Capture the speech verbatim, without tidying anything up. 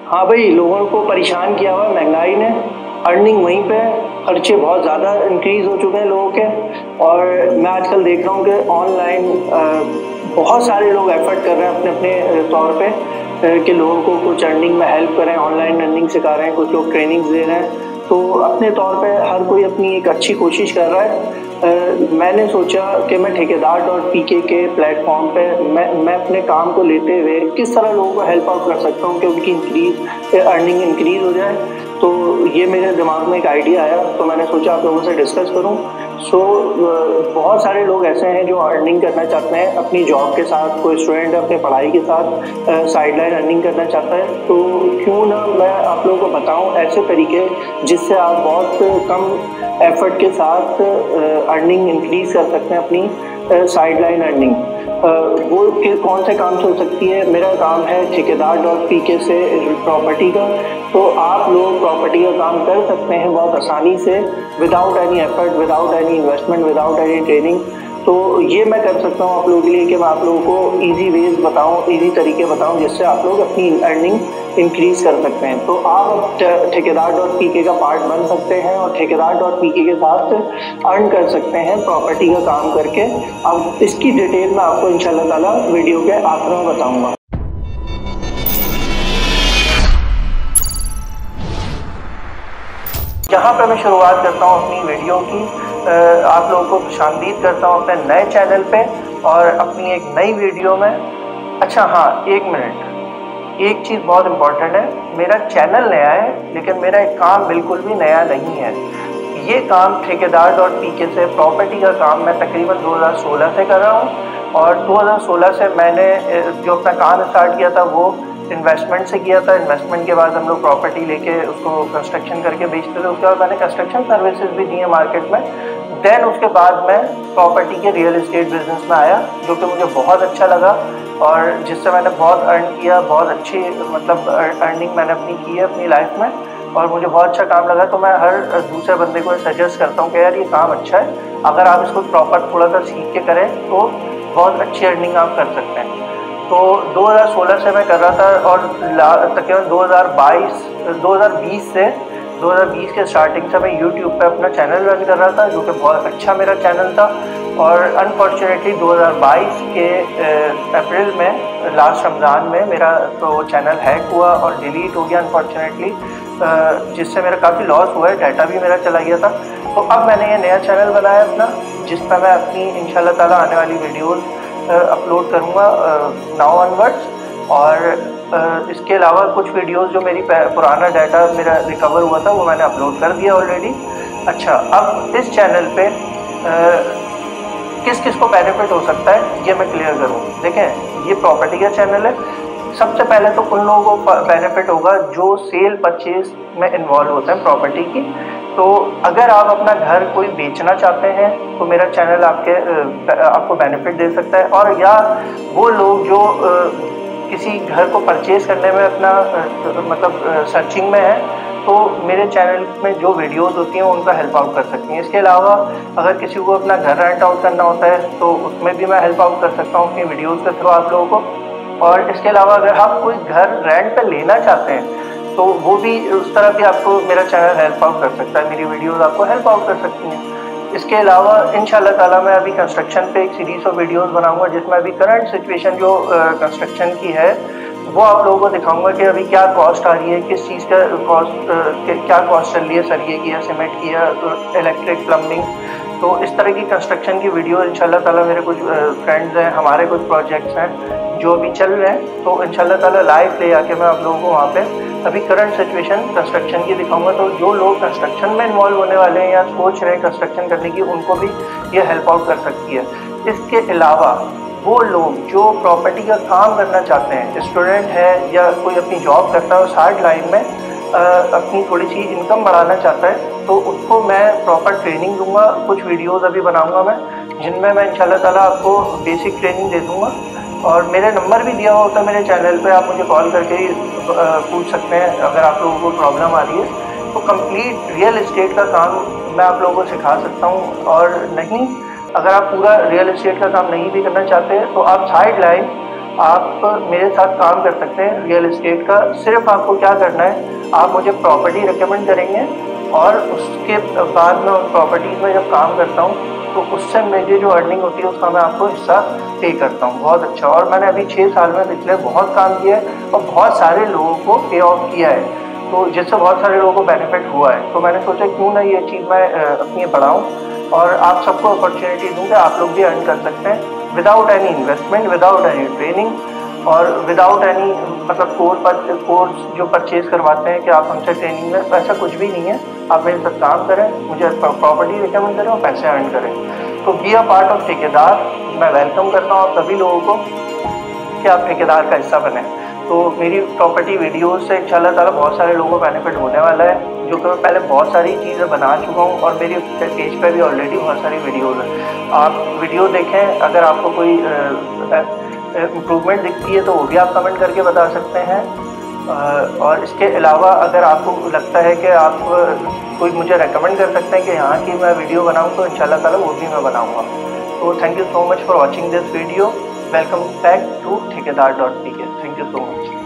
हाँ भाई, लोगों को परेशान किया हुआ है महंगाई ने। अर्निंग वहीं पे, खर्चे बहुत ज़्यादा इंक्रीज हो चुके हैं लोगों के। और मैं आजकल देख रहा हूँ कि ऑनलाइन बहुत सारे लोग एफर्ट कर रहे हैं अपने अपने तौर पे अ, कि लोगों को कुछ अर्निंग में हेल्प करें, ऑनलाइन अर्निंग सिखा रहे हैं, कुछ लोग ट्रेनिंग्स दे रहे हैं। तो अपने तौर पे हर कोई अपनी एक अच्छी कोशिश कर रहा है। अ, मैंने सोचा कि मैं ठेकेदार डॉट पी के के प्लेटफॉर्म पे मैं मैं अपने काम को लेते हुए किस तरह लोगों को हेल्प आउट कर सकता हूँ कि उनकी इंक्रीज अर्निंग इंक्रीज हो जाए। तो ये मेरे दिमाग में एक आइडिया आया, तो मैंने सोचा आप लोगों से डिस्कस करूं। सो बहुत सारे लोग ऐसे हैं जो अर्निंग करना चाहते हैं अपनी जॉब के साथ, कोई स्टूडेंट अपने पढ़ाई के साथ साइड लाइन अर्निंग करना चाहता है। तो क्यों ना मैं आप लोगों को बताऊं ऐसे तरीके जिससे आप बहुत कम एफर्ट के साथ अर्निंग इंक्रीज कर सकते हैं, अपनी साइड लाइन अर्निंग। वो कि कौन से काम से हो सकती है। मेरा काम है ठेकेदार डॉट पी के से प्रॉपर्टी का। तो आप लोग प्रॉपर्टी का काम कर सकते हैं बहुत आसानी से, without any effort, without any investment, without any training. तो ये मैं कर सकता हूँ आप लोगों के लिए कि मैं आप लोगों को इजी वेज बताऊँ, इजी तरीके बताऊँ जिससे आप लोग अपनी अर्निंग इंक्रीज कर सकते हैं। तो आप ठेकेदार डॉट पी के का पार्ट बन सकते हैं और ठेकेदार डॉट पी के के साथ अर्न कर सकते हैं प्रॉपर्टी का काम करके। अब इसकी डिटेल मैं आपको इंशाल्लाह ताला वीडियो के आखिर में बताऊंगा। यहाँ पे मैं शुरुआत करता हूँ अपनी वीडियो की। आप लोगों को खुशामदीद करता हूँ अपने नए चैनल पे और अपनी एक नई वीडियो में। अच्छा हाँ, एक मिनट, एक चीज़ बहुत इम्पोर्टेंट है। मेरा चैनल नया है लेकिन मेरा एक काम बिल्कुल भी नया नहीं है। ये काम ठेकेदार डॉट पी के से प्रॉपर्टी का काम मैं तकरीबन दो हज़ार सोलह से कर रहा हूँ। और दो हज़ार सोलह से मैंने जो अपना काम स्टार्ट किया था वो इन्वेस्टमेंट से किया था। इन्वेस्टमेंट के बाद हम लोग प्रॉपर्टी लेके उसको कंस्ट्रक्शन करके बेचते थे। उसके बाद मैंने कंस्ट्रक्शन सर्विसेज भी दी है मार्केट में। देन उसके बाद मैं प्रॉपर्टी के रियल एस्टेट बिजनेस में आया, जो कि मुझे बहुत अच्छा लगा और जिससे मैंने बहुत अर्न किया, बहुत अच्छी मतलब अर्निंग मैंने अपनी की है अपनी लाइफ में और मुझे बहुत अच्छा काम लगा। तो मैं हर दूसरे बंदे को सजेस्ट करता हूँ कि यार ये काम अच्छा है, अगर आप इसको प्रॉपर थोड़ा सा सीख के करें तो बहुत अच्छी अर्निंग आप कर सकते हैं। तो दो हज़ार सोलह से मैं कर रहा था और तकरीबन दो हज़ार बाईस दो हज़ार बीस से दो हज़ार बीस के स्टार्टिंग से मैं यूट्यूब पे अपना चैनल रन कर रहा था, जो कि बहुत अच्छा मेरा चैनल था। और अनफॉर्चुनेटली दो हज़ार बाईस के अप्रैल में लास्ट रमज़ान में मेरा तो चैनल हैक हुआ और डिलीट हो गया अनफॉर्चुनेटली, जिससे मेरा काफ़ी लॉस हुआ है, डाटा भी मेरा चला गया था। तो अब मैंने ये नया चैनल बनाया अपना, जिस पर मैं अपनी इंशाल्लाह ताला आने वाली वीडियोज़ अपलोड करूँगा नाउ ऑनवर्ड्स। और इसके अलावा कुछ वीडियोस जो मेरी पुराना डाटा मेरा रिकवर हुआ था वो मैंने अपलोड कर दिया ऑलरेडी। अच्छा, अब इस चैनल पे किस किस को बेनिफिट हो सकता है ये मैं क्लियर करूँ। देखें, ये प्रॉपर्टी का चैनल है। सबसे पहले तो उन लोगों को बेनिफिट होगा जो सेल परचेज में इन्वॉल्व होते हैं प्रॉपर्टी की। तो अगर आप अपना घर कोई बेचना चाहते हैं तो मेरा चैनल आपके आपको बेनिफिट दे सकता है। और या वो लोग जो किसी घर को परचेज करने में अपना मतलब सर्चिंग में है, तो मेरे चैनल में जो वीडियोस होती हैं उनका हेल्प आउट कर सकती हैं। इसके अलावा अगर किसी को अपना घर रेंट आउट करना होता है तो उसमें भी मैं हेल्प आउट कर सकता हूँ अपनी वीडियोज़ के थ्रू आप लोगों को। और इसके अलावा अगर आप कोई घर रेंट पर लेना चाहते हैं तो वो भी उस तरह भी आपको मेरा चैनल हेल्प आउट कर सकता है, मेरी वीडियोस आपको हेल्प आउट कर सकती हैं। इसके अलावा इंशाल्लाह ताला मैं अभी कंस्ट्रक्शन पे एक सीरीज़ ऑफ वीडियोस बनाऊंगा, जिसमें अभी करंट सिचुएशन जो कंस्ट्रक्शन की है वो आप लोगों को दिखाऊंगा कि अभी क्या कॉस्ट आ रही है, किस चीज़ का कॉस्ट, क्या कॉस्ट चल रही है सरिये की या सीमेंट की या इलेक्ट्रिक प्लम्बिंग। तो इस तरह की कंस्ट्रक्शन की वीडियो इंशाल्लाह ताला मेरे कुछ फ्रेंड्स हैं, हमारे कुछ प्रोजेक्ट्स हैं जो अभी चल रहे हैं, तो इंशाल्लाह ताला लाइव ले आके मैं आप लोगों को वहाँ पे अभी करंट सिचुएशन कंस्ट्रक्शन की दिखाऊंगा। तो जो लोग कंस्ट्रक्शन में इन्वॉल्व होने वाले हैं या सोच रहे हैं कंस्ट्रक्शन करने की, उनको भी ये हेल्प आउट कर सकती है। इसके अलावा वो लोग जो प्रॉपर्टी का काम करना चाहते हैं, स्टूडेंट है या कोई अपनी जॉब करता है और साइड लाइन में आ, अपनी थोड़ी सी इनकम बढ़ाना चाहता है, तो उसको मैं प्रॉपर ट्रेनिंग दूंगा। कुछ वीडियोस अभी बनाऊंगा मैं, जिनमें मैं इंशाल्लाह ताला आपको बेसिक ट्रेनिंग दे दूंगा। और मेरा नंबर भी दिया होता है मेरे चैनल पे, आप मुझे कॉल करके ही पूछ सकते हैं अगर आप लोगों को प्रॉब्लम आ रही है। तो कंप्लीट रियल एस्टेट का काम मैं आप लोगों को सिखा सकता हूँ। और नहीं, अगर आप पूरा रियल एस्टेट का काम नहीं भी करना चाहते हैं तो आप साइड लाइन आप मेरे साथ काम कर सकते हैं रियल एस्टेट का। सिर्फ आपको क्या करना है, आप मुझे प्रॉपर्टी रिकमेंड करेंगे और उसके बाद में उस प्रॉपर्टीज़ में जब काम करता हूँ तो उससे मेरी जो अर्निंग होती है उसका मैं आपको हिस्सा पे करता हूँ। बहुत अच्छा। और मैंने अभी छः साल में पिछले बहुत काम किया है और बहुत सारे लोगों को पे ऑफ किया है, तो जिससे बहुत सारे लोगों को बेनिफिट हुआ है। तो मैंने सोचा क्यों ना ये चीज़ मैं अपनी बढ़ाऊँ और आप सबको अपॉर्चुनिटी दूँ कि आप लोग भी अर्न कर सकते हैं without any investment, without any training और विदाउट एनी मतलब कोर्स पर कोर्स जो परचेज करवाते हैं कि आप हमसे ट्रेनिंग में, वैसा कुछ भी नहीं है। आप मेरे साथ काम करें, मुझे प्रॉपर्टी रिकमेंड करें और पैसे अर्न करें। तो बी अ पार्ट ऑफ ठेकेदार। मैं वेलकम करता हूँ आप सभी लोगों को कि आप ठेकेदार का हिस्सा बने। तो मेरी प्रॉपर्टी वीडियोस से इंशाल्लाह ताला बहुत सारे लोगों को बेनिफिट होने वाला है, जो कि मैं पहले बहुत सारी चीज़ें बना चुका हूँ और मेरी पेज पे भी ऑलरेडी बहुत सारी वीडियोस हैं। आप वीडियो देखें, अगर आपको कोई इम्प्रूवमेंट दिखती है तो वो भी आप कमेंट करके बता सकते हैं। और इसके अलावा अगर आपको लगता है कि आप कोई मुझे रेकमेंड कर सकते हैं कि यहाँ की मैं वीडियो बनाऊँ, तो इंशाल्लाह ताला वो भी मैं बनाऊँगा। तो thank you so much for watching this video. Welcome back to Thekedar dot P K. Thank you so much.